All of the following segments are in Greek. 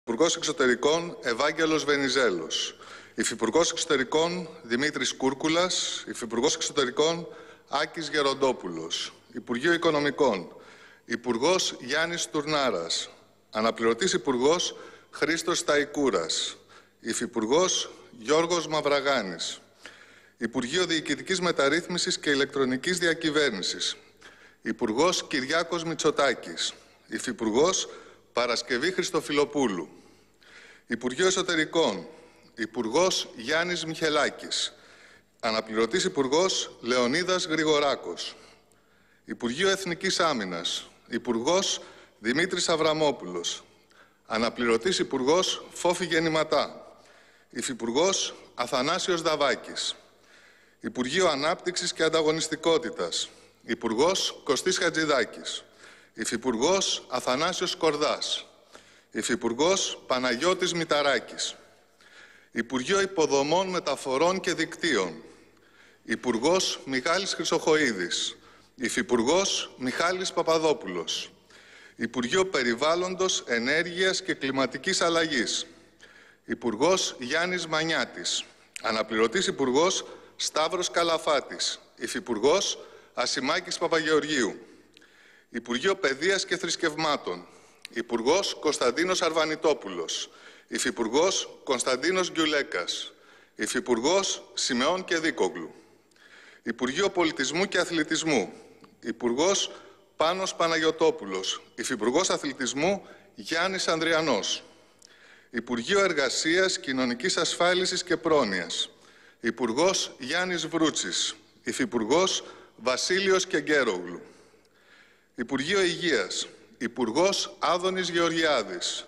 Υφυπουργός Εξωτερικών Ευάγγελος Βενιζέλος. Υφυπουργός Εξωτερικών Δημήτρης Κούρκουλας. Υφυπουργός Εξωτερικών Άκης Γεροντόπουλος. Υπουργείο Οικονομικών Υπουργός Γιάννης Τουρνάρας. Αναπληρωτής Υπουργός Χρήστος Σταϊκούρας. Υφυπουργός Γιώργος Μαυραγάνης. Υπουργείο Διοικητικής Μεταρρύθμισης και Ηλεκτρονικής Διακυβέρνησης. Υπουργός Κυριάκος Μητσοτάκης. Υφυπουργός Παρασκευή Χριστοφιλοπούλου. Υπουργείο Εσωτερικών Υπουργός Γιάννης Μιχελάκης. Αναπληρωτής Υπουργός Λεωνίδας Γρηγοράκος. Υπουργείο Εθνικής Άμυνας Υπουργός Δημήτρης Αβραμόπουλος. Αναπληρωτής Υπουργός Φόφη Γεννηματά. Υφυπουργός Αθανάσιος Δαβάκης. Υπουργείο Ανάπτυξης και Ανταγωνιστικότητας Υπουργός Κωστής Χατζηδάκης. Υφυπουργός Αθανάσιος Κορδάς. Υφυπουργός Παναγιώτης Μηταράκης. Υπουργείο Υποδομών, Μεταφορών και Δικτύων Υπουργός Μιχάλης Χρυσοχοΐδης. Υφυπουργός Μιχάλης Παπαδόπουλος. Υπουργείο Περιβάλλοντος, Ενέργειας και Κλιματικής Αλλαγής Υπουργός Γιάννης Μανιάτης. Αναπληρωτής Υπουργός Σταύρος Καλαφάτης. Υφυπουργός Ασημάκης Παπαγεωργίου. Υπουργείο Παιδείας και Θρησκευμάτων Υπουργός Κωνσταντίνος Αρβανιτόπουλος. Υφυπουργός Κωνσταντίνος Γκιουλέκας. Υφυπουργός Σιμεών Κεδίκογλου. Υπουργείο Πολιτισμού και Αθλητισμού Υπουργός Πάνος Παναγιωτόπουλος. Υφυπουργός Αθλητισμού Γιάννης Ανδριανός. Υπουργείο Εργασίας, Κοινωνικής Ασφάλισης και Πρόνοιας Υπουργός Γιάννης Βρούτσης. Υφυπουργός Βασίλειος Κεγκέρογλου. Υπουργείο Υγείας Υπουργός Άδωνης Γεωργιάδης.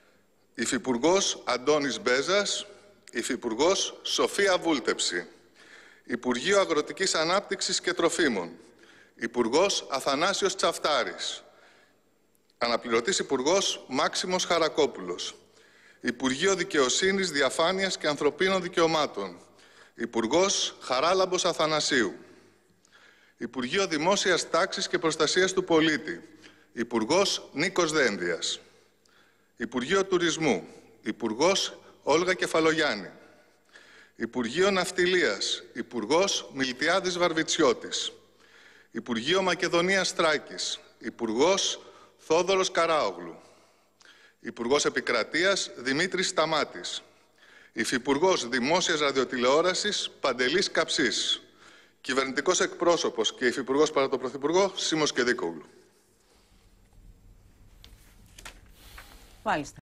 Υφυπουργός Αντώνης Μπέζας. Υφυπουργός Σοφία Βούλτεψη. Υπουργείο Αγροτικής Ανάπτυξης και Τροφίμων Υπουργός Αθανάσιος Τσαφτάρης. Αναπληρωτής Υπουργός Μάξιμος Χαρακόπουλος. Υπουργείο Δικαιοσύνης, Διαφάνειας και Ανθρωπίνων Δικαιωμάτων Υπουργός Χαράλαμπος Αθανασίου. Υπουργείο Δημόσιας Τάξης και Προστασίας του Πολίτη Υπουργός Νίκος Δένδιας. Υπουργείο Τουρισμού Υπουργός Όλγα Κεφαλογιάννη. Υπουργείο Ναυτιλίας Υπουργός Μιλτιάδης Βαρβιτσιώτης. Υπουργείο Μακεδονίας Τράκης Υπουργός Θόδωρος Καράογλου. Υπουργός Επικρατείας Δημήτρης Σταμάτης. Υφυπουργός Δημόσιας Ραδιοτηλεόρασης Παντελής Καψής. Κυβερνητικός εκπρόσωπος και υφυπουργός παρά τον Πρωθυπουργό Σίμος Κεδίκογλου. Μάλιστα.